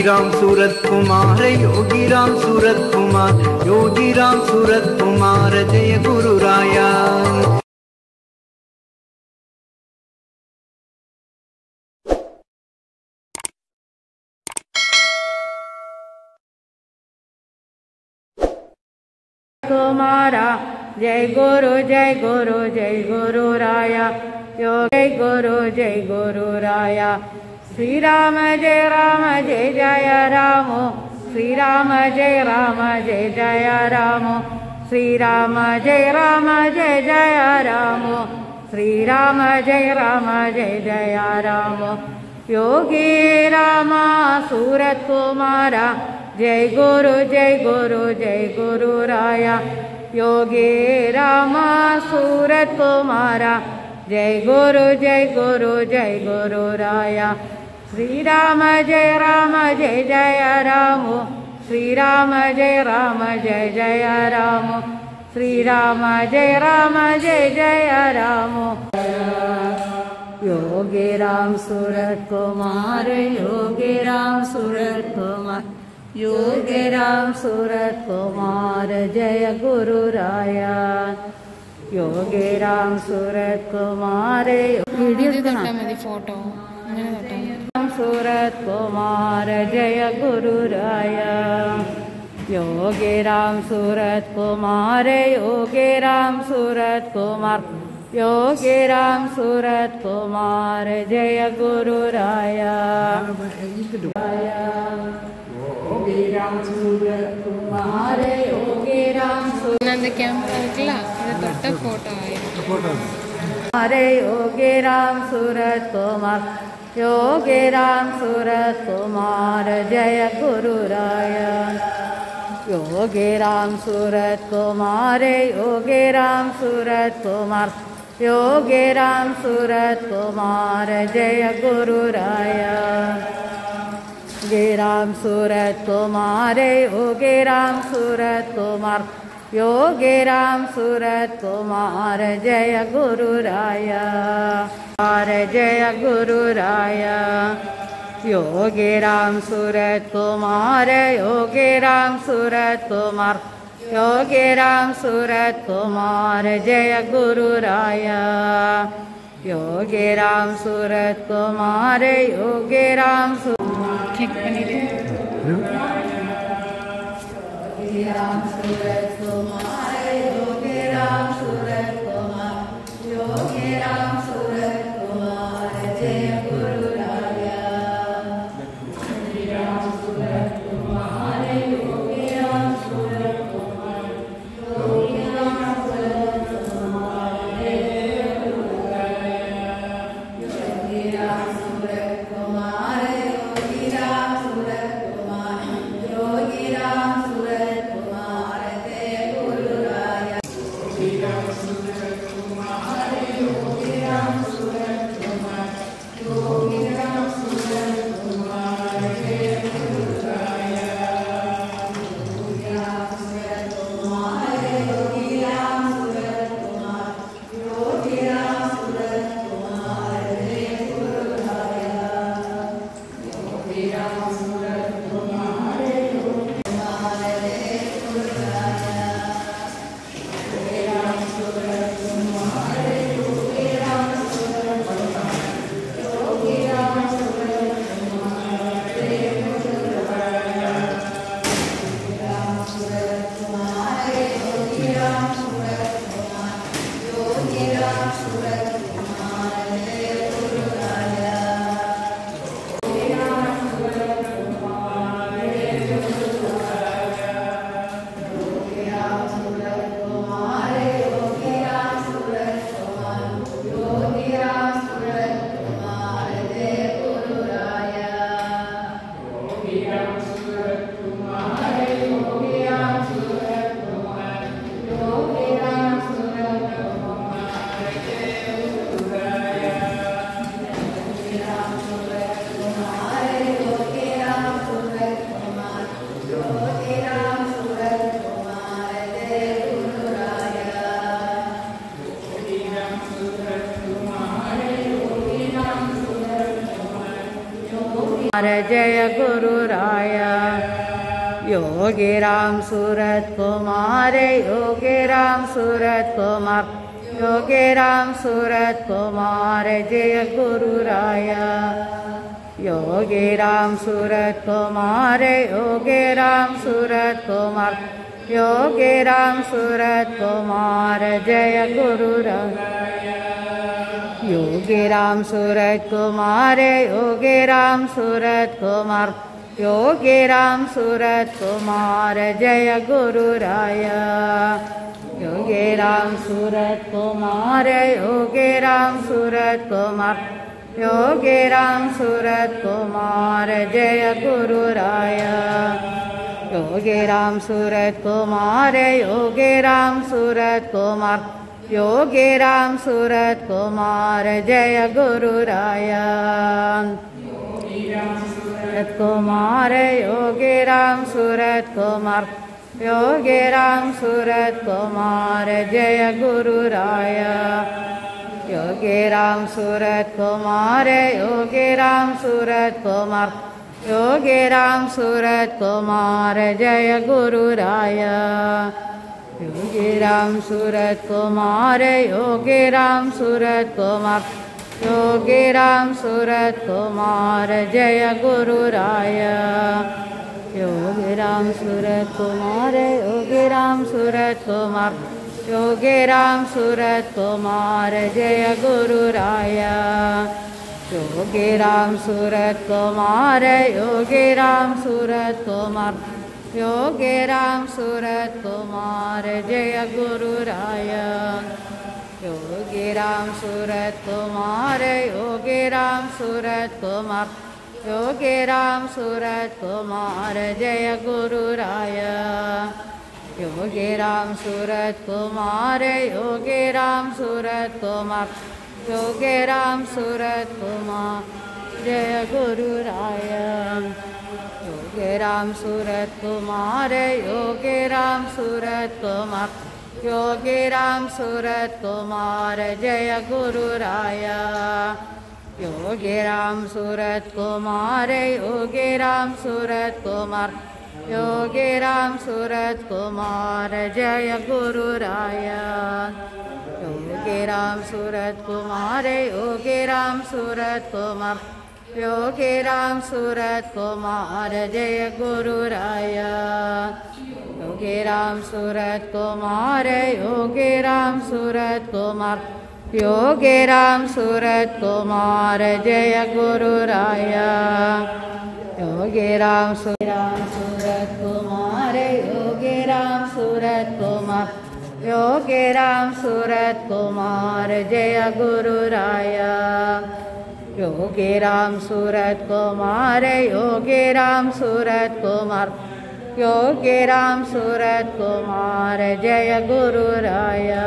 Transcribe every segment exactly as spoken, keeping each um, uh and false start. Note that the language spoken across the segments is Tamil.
राम सूरत कुमार योगी राम सूरत कुमार योगी राम सूरत कुमार जय गुरु राया। कुमारा जय गुरु जय गुरु जय गुरु राया जय गुरु जय गुरु राया। श्री राम जय राम जय जय राम श्री राम जय राम जय जय राम श्री राम जय राम जय जय राम श्री राम जय राम जय जय राम। योगी राम सूरत कुमारा जय गुरु जय गुरु जय गुरु राया। योगी राम सूरत कुमारा जय गुरु जय गुरु जय गुरु राया। श्री राम जय राम जय जय राम श्री राम जय राम जय जय राम श्री राम जय राम जय जय राम। योगी राम सूरत कुमार योगी राम सूरत कुमार योगी राम सूरत कुमार जय गुरु राया। योगी राम सूरत कुमार वीडियो फोटो सूरत कुमार जय गुरु राया। योगी राम सूरत कुमार योगी राम सूरत कुमार योगी राम सूरत कुमार जय गुरु राया। योगी राम सूरत कुमार योगी राम सूरत कैमरा फोटो हरे योगी राम सूरत कुमार योगी राम सूरत कुमार जय गुरु राया। योगी राम सूरत कुमार योगी राम सूरत कुमार योगी राम सूरत कुमार जय गुरु राया। योगी राम सूरत कुमार योगी राम सूरत कुमार योगी राम सूरत कुमार जय गुरु राया जय गुरु राया। योगी राम सूरत कुमार योगी राम सूरत कुमार योगी राम सूरत कुमार जय गुरु राया। योगी राम सूरत कुमार योगी राम योगी राम सूरत कुमार योगी राम सूरत कुमार योगी राम सूरत कुमार जय गुरु राया। योगी राम सूरत कुमार योगी राम सूरत कुमार योगी राम सूरत कुमार जय गुरु राया। योगी राम सूरत कुमार योगी राम सूरत कुमार योगी राम सूरत कुमार जय गुरु राया। योगी राम सूरत कुमार योगी राम सूरत कुमार योगी राम सूरत कुमार जय गुरु राया। योगी राम सूरत कुमार योगी राम सूरत कुमार योगी राम सूरत कुमार जय गुरु राया। योगी राम सूरत कुमार योगी कुमार जय गुरु राया। योगी राम सूरत कुमार योगी राम सूरत कुमार योगी राम सूरत कुमार जय गुरु राया। योगी राम सूरत कुमार योगी राम सूरत कुमार योगी राम सूरत कुमार जय गुरु राया। योगी राम सूरत कुमार जय गुरु राया। योगी राम सूरत कुमार योगी राम सूरत कुमार योगी राम सूरत कुमार जय गुरु राया। योगी राम सूरत कुमार योगी राम सूरत कुमार योगी जय गुरु राया। योगी राम सूरत कुमार योगी राम सूरत कुमार योगी राम सूरत कुमार जय गुरु राया। योगी राम सूरत कुमार योगी राम सूरत कुमार योगी राम सूरत कुमार जय गुरु राया। योगी राम सूरत कुमार योगी राम सूरत कुमार योगी राम सूरत कुमार जय गुरु राया। योगी राम सूरत कुमार योगी राम सूरत कुमार योगी राम सूरत कुमार जय गुरु राया। योगी राम सूरत कुमार योगी राम सूरत कुमार योगी राम सूरत कुमार जय गुरु राया। सूरत कुमार योगी राम सूरत कुमार योगी राम सूरत कुमार जय गुरु राया। योगी राम सूरत कुमार योगी राम सूरत कुमार योगी राम सूरत कुमार जय गुरु राया। योगी राम सूरत कुमार योगी राम सूरत कुमार योगी राम सूरत कुमार जय गुरु राया। योगी राम सूरत कुमार योगी राम सूरत कुमार योगी राम सूरत कुमार जय गुरु राया। योगी राम सूरत कुमार योगी राम सूरत कुमार योगी राम सूरत कुमार जय गुरु राया। योगी राम सूरत कुमार योगी राम सूरत कुमार योगी राम सूरत कुमार जय गुरु राया। योगी राम सूरत कुमार योगी राम सूरत कुमार योगी राम सूरत कुमार जय गुरु राया। योगी राम सूरत कुमार योगी राम सूरत कुमार योगी राम सूरत कुमार जय गुरु राया। योगी राम सूरत कुमार योगी राम सूरत कुमार योगी राम सूरत कुमार जय गुरु राया। योगी राम सूरत कुमार योगी राम सूरत कुमार योगी राम सूरत कुमार जय गुरु राया। योगी राम सूरत कुमार योगी राम सूरत कुमार योगी राम सूरत कुमार जय गुरु राया। योगी राम सूरत कुमार योगी राम सूरत कुमार योगी राम सूरत कुमार जय गुरु राया। योगी राम सूरत कुमार योगी राम सूरत कुमार योगी राम सूरत कुमार जय गुरु राया।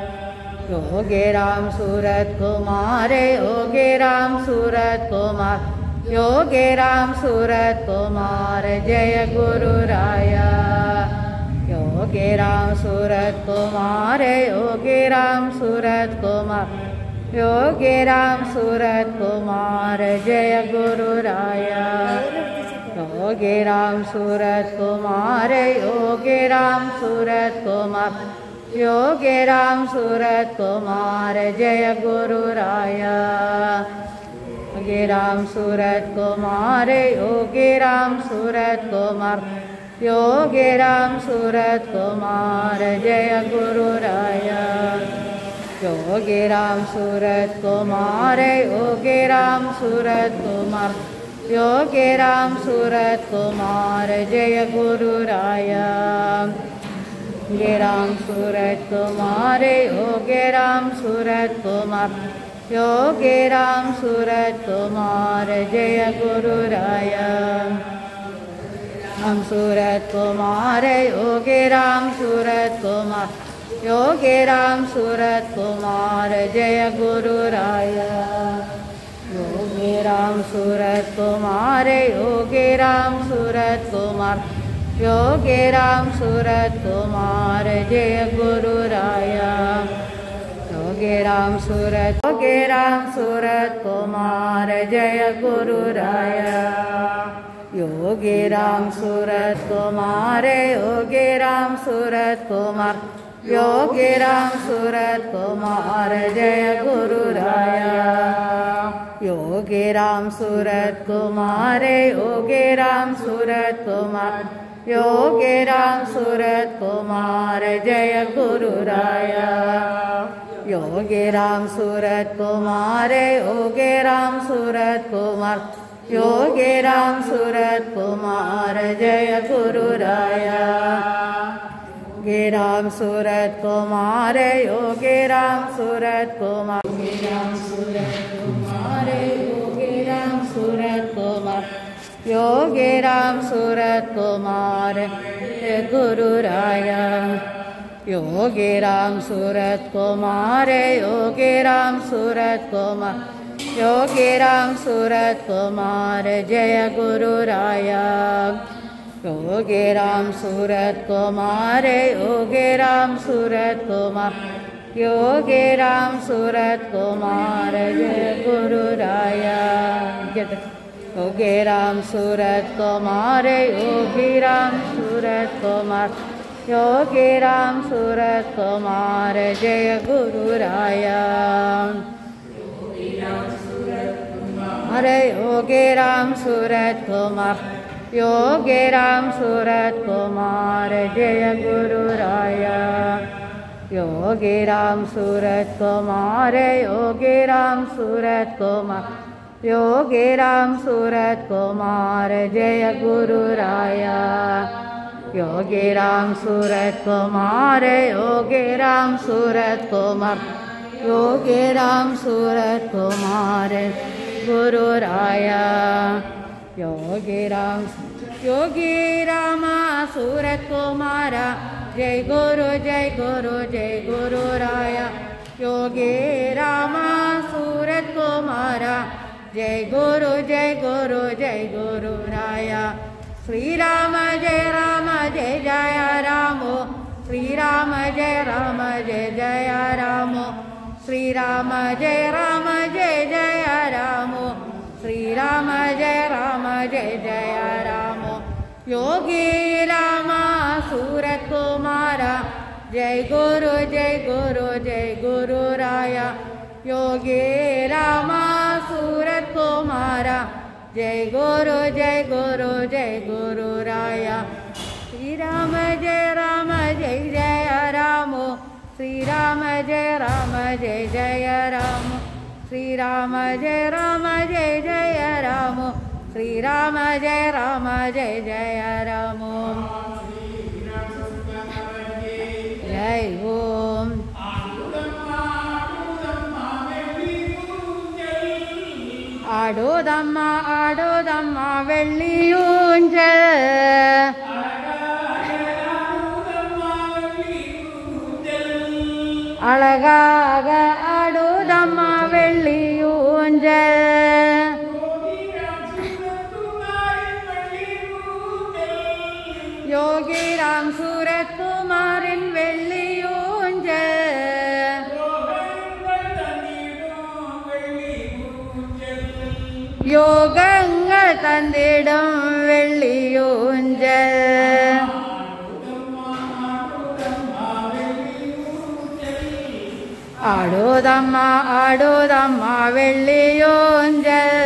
योगी राम सूरत कुमार योगी राम सूरत कुमार योगी राम सूरत कुमार जय गुरु राया। योगी राम सूरत कुमार योगी राम सूरत कुमार योगी राम सूरत कुमार जय गुरु राया। योगी राम सूरत कुमार योगी राम सूरत कुमार योगी राम सूरत कुमार जय गुरु राया। योगी राम सूरत कुमार योगी राम सूरत कुमार योगी राम सूरत कुमार जय गुरु राया। योगी राम सूरत कुमार योगी राम सूरत कुमार योगी राम सूरत कुमार जय गुरु राया। योगी राम सूरत कुमार योगी राम सूरत कुमार योगी राम सूरत कुमार जय गुरु राया। राम सूरत कुमार योगी राम सूरत कुमार योगी राम सूरत कुमार जय गुरु राया। योगी राम सूरत कुमार योगी राम सूरत कुमार योगी राम सूरत कुमार जय गुरु राया। योगीराम सूरत योगीराम सूरत कुमार जय गुरु राया योगीराम सूरत कुमार योगीराम सूरत कुमार योगीराम सूरत कुमार जय गुरु राया योगीराम सूरत कुमार योगीराम सूरत कुमार योगीराम सूरत कुमार जय गुरु राया योगीराम सूरत कुमार योगीराम सूरत कुमार योगीराम सूरत कुमार जय गुरु राया योगीराम सूरत कुमार योगीराम सूरत कुमार योगीराम सूरत कुमार योगीराम सूरत कुमार योगीराम सूरत कुमार जय गुरु राया योगीराम सूरत कुमार योगीराम सूरत कुमार योगीराम सूरत कुमार जय गुरु राया योगीराम सूरत कुमार योगीराम सूरत कुमार योगीराम सूरत कुमार जय गुरु राया योगीराम सूरत कुमार योगीराम सूरत कुमार योगीराम सूरत कुमार जय गुरु राया हरे योगीराम सूरत कुमार योगीराम सूरत कुमार जय गुरु राया योगीराम सूरत कुमार योगीराम सूरत कुमार योगीराम सूरत कुमार जय गुरु राया योगीराम सूरत कुमार योगीराम सूरत कुमार योगीराम सूरत कुमार गुरु राया योगीराम योगीराम सूरत कुमार जय गुरु जय गुरु जय गुरु राया योगीराम सूरत कुमार जय गुरु जय गुरु जय गुरु राया श्री राम जय राम जय जय राम श्री राम जय राम जय जय राम श्री राम जय राम जय जय राम श्री राम जय राम जय जय राम योगी राम सूरत कुमार जय गुरु जय गुरु जय गुरु राया योगी राम सूरत कुमार जय गुरु जय गुरु जय गुरु राया श्री राम जय राम जय जय राम श्री राम जय राम जय जय राम श्री राम जय राम जय जय राम श्री राम जय राम जय जय राम जय ओम ஆடோதம்மா ஆடோதம்மா வெள்ளியூஞ்சல் அழகாக ஆடோதம்மா வெள்ளியூஞ்சல் யோகிராம் சூரத் குமாரின் வெள்ளியூஞ்சல் யோகங்கள் தந்திடும் வெள்ளியூஞ்சல் ஆடோதம்மா ஆடோதம்மா வெள்ளியூஞ்சல்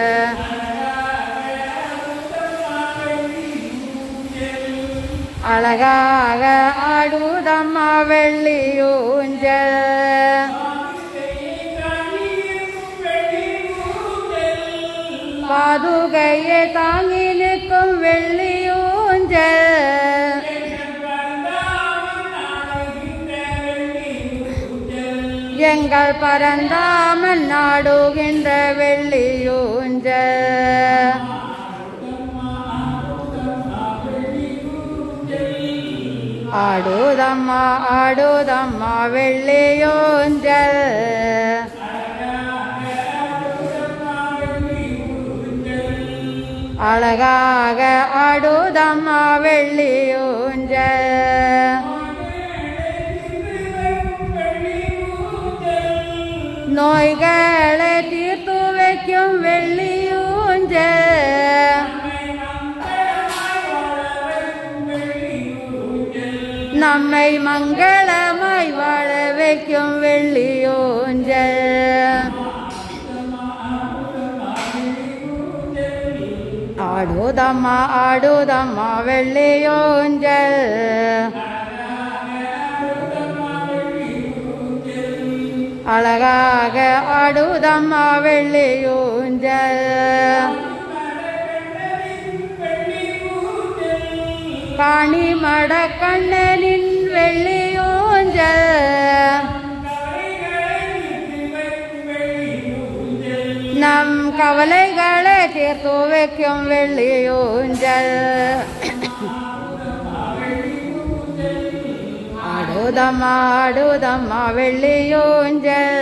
அழகாக ஆடுதம்மா வெள்ளியூஞ்சல் பாதுகையை தாங்கி நிற்கும் வெள்ளியூஞ்சல் எங்கள் பரந்தாமன் நாடுகின்ற வெள்ளியூஞ்சல் ஆடுதம்மா ஆடுதம்மா வெள்ளியூஞ்சல் அழகாக ஆடுதம்மா வெள்ளியூஞ்சல் நோய்களை தீர்த்து வைக்கும் வெள்ளியூஞ்சல் நம்மை மங்களமாய் வாழ வைக்கும் வெள்ளியூஞ்சல் ஆடுதம்மா ஆடுதம்மா வெள்ளியூஞ்சல் அழகாக ஆடுதம்மா வெள்ளியூஞ்சல் காணிமட கண்ணனின் வெள்ளியூஞ்சல் நம் கவலைகளை தீர்த்து வைக்கும் வெள்ளியூஞ்சல் ஆடுதம்மா ஆடுதம்மா வெள்ளியூஞ்சல்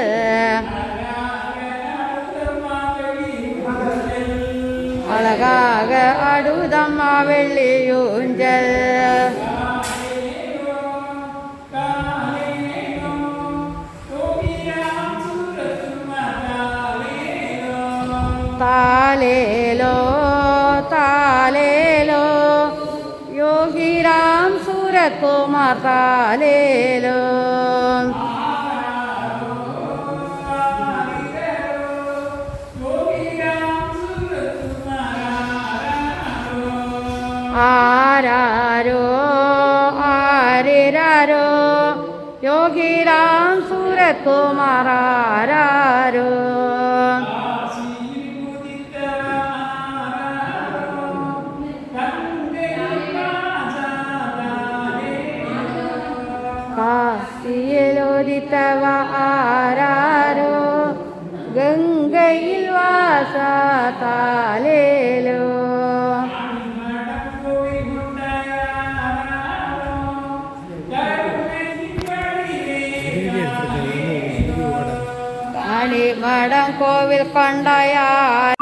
அழகாக ஆடுதம்மா வெள்ளியூஞ்சல் தாலேலோ தாலேலோ யோகிராம் சூரத்குமார் தாலேலோ ஆராரோ ஆரிராரோ யோகிராம் சூரத்குமார் ஆராரோ காசியிலோதித்தவ ஆராரோ கங்கையில் வாசா தாலேலோ காணி மடம் கோவில் கொண்டாயா